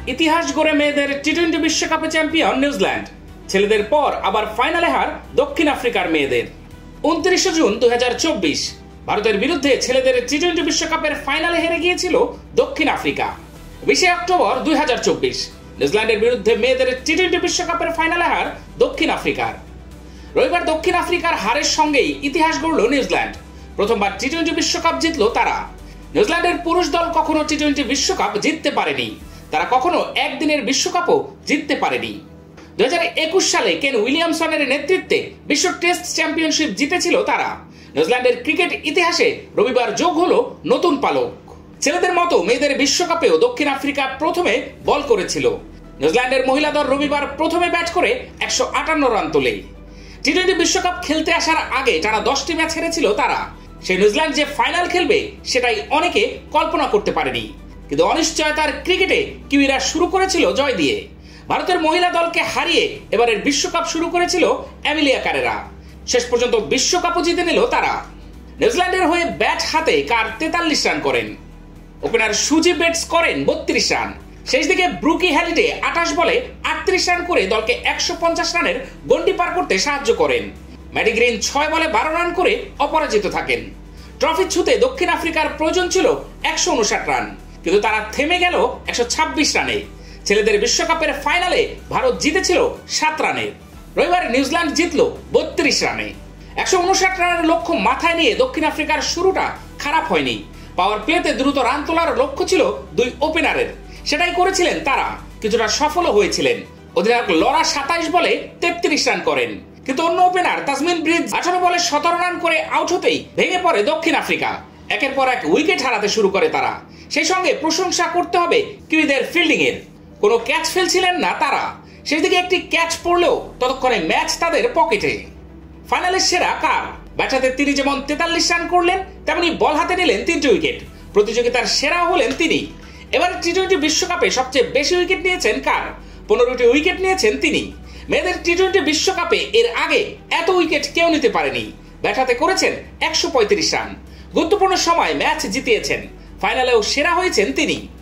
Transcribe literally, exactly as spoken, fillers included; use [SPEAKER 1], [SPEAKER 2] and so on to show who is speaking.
[SPEAKER 1] ইতিহাস গড়ে মেয়েদের টি টোয়েন্টি বিশ্বকাপে চ্যাম্পিয়ন নিউজিল্যান্ড। ছেলেদের পর আবার ফাইনালে হার দক্ষিণ আফ্রিকার মেয়েদের। উনত্রিশে জুন দুই হাজার চব্বিশ ভারতের বিরুদ্ধে ছেলেদের টি টোয়েন্টি বিশ্বকাপের ফাইনালে হেরে গিয়েছিল দক্ষিণ আফ্রিকা। বিশে অক্টোবর দুই হাজার চব্বিশ নিউজিল্যান্ডের বিরুদ্ধে মেয়েদের টি টোয়েন্টি বিশ্বকাপের ফাইনালে হার দক্ষিণ আফ্রিকার। রবিবার দক্ষিণ আফ্রিকার হারের সঙ্গেই ইতিহাস গড়ল নিউজিল্যান্ড। প্রথমবার টি টোয়েন্টি বিশ্বকাপ জিতল তারা। নিউজিল্যান্ডের পুরুষ দল কখনো টি টোয়েন্টি বিশ্বকাপ জিততে পারেনি, তারা কখনো একদিনের বিশ্বকাপও জিততে পারেনি। দুই হাজার একুশ সালে কেন উইলিয়ামসনের নেতৃত্বে বিশ্ব টেস্ট চ্যাম্পিয়নশিপ জিতেছিল তারা। নিউজিল্যান্ডের ক্রিকেট ইতিহাসে রবিবার যোগ হলো নতুন পালক। ছেলেদের মতো মেয়েদের বিশ্বকাপেও দক্ষিণ আফ্রিকা প্রথমে বল করেছিল। নিউজিল্যান্ডের মহিলা দল রবিবার প্রথমে ব্যাট করে একশো আটান্ন রান তোলে। টি টোয়েন্টি বিশ্বকাপ খেলতে আসার আগে টানা দশটি ম্যাচ হেরেছিল তারা। সেই নিউজিল্যান্ড যে ফাইনাল খেলবে সেটাই অনেকে কল্পনা করতে পারেনি, কিন্তু অনিশ্চয়তার ক্রিকেটে কিউইরা শুরু করেছিল জয় দিয়ে। ভারতের মহিলা দলকে হারিয়ে এবারের বিশ্বকাপ শুরু করেছিল অ্যামিলিয়া কারেরা। শেষ পর্যন্ত বিশ্বকাপও জিতে নিল তারা। নিউজিল্যান্ডের হয়ে ব্যাট হাতে কার তেতাল্লিশ রান করেন, ওপেনার সুজি বেটস করেন বত্রিশ রান। শেষ দিকে ব্রুকি হ্যালিডে আঠাশ বলে আটত্রিশ রান করে দলকে একশো পঞ্চাশ রানের গন্ডি পার করতে সাহায্য করেন। ম্যাডি গ্রিন ছয় বলে বারো রান করে অপরাজিত থাকেন। ট্রফি ছুঁতে দক্ষিণ আফ্রিকার প্রয়োজন ছিল একশো উনষাট রান, কিন্তু তারা থেমে গেল একশো ছাব্বিশ রানে। ছেলেদের বিশ্বকাপের ফাইনালে ভারত জিতেছিল সাত রানে। রবিবার নিউজিল্যান্ড জিতল বত্রিশ রানে। একশো উনষাট রানের লক্ষ্য মাথায় নিয়ে দক্ষিণ আফ্রিকার শুরুটা খারাপ হয়নি। পাওয়ার প্লেতে দ্রুত রান তোলার লক্ষ্য ছিল দুই ওপেনারের, সেটাই করেছিলেন তারা। কিছুটা সফলও হয়েছিলেন। অধিনায়ক লরা সাতাইশ বলে তেত্রিশ রান করেন, কিন্তু অন্য ওপেনার তাজমিন ব্রিজ আঠারো বলে সতেরো রান করে আউট হতেই ভেঙে পড়ে দক্ষিণ আফ্রিকা। একের পর এক উইকেট হারাতে শুরু করে তারা। সেই সঙ্গে প্রশংসা করতে হবে কিউইদের ফিল্ডিং এর। কোনো ক্যাচ ফেলছিলেন না তারা। সেই দিকে একটি ক্যাচ পড়লেও ততক্ষণে ম্যাচ তাদের পকেটে। ফাইনালের সেরা কার? ব্যাট হাতে তিনি যেমন তেতাল্লিশ রান করলেন, তেমনি বল হাতে নিলেন তিনটি উইকেট। প্রতিযোগিতার সেরা হলেন তিনি। এবার টি টোয়েন্টি বিশ্বকাপে সবচেয়ে বেশি উইকেট নিয়েছেন কার? পনেরোটি উইকেট নিয়েছেন তিনি। মেয়েদের টি টোয়েন্টি বিশ্বকাপে এর আগে এত উইকেট কেউ নিতে পারেনি। ব্যাট হাতে করেছেন একশো পঁয়ত্রিশ রান। গুরুত্বপূর্ণ সময় ম্যাচ জিতিয়েছেন। ফাইনালেও সেরা হয়েছেন তিনি।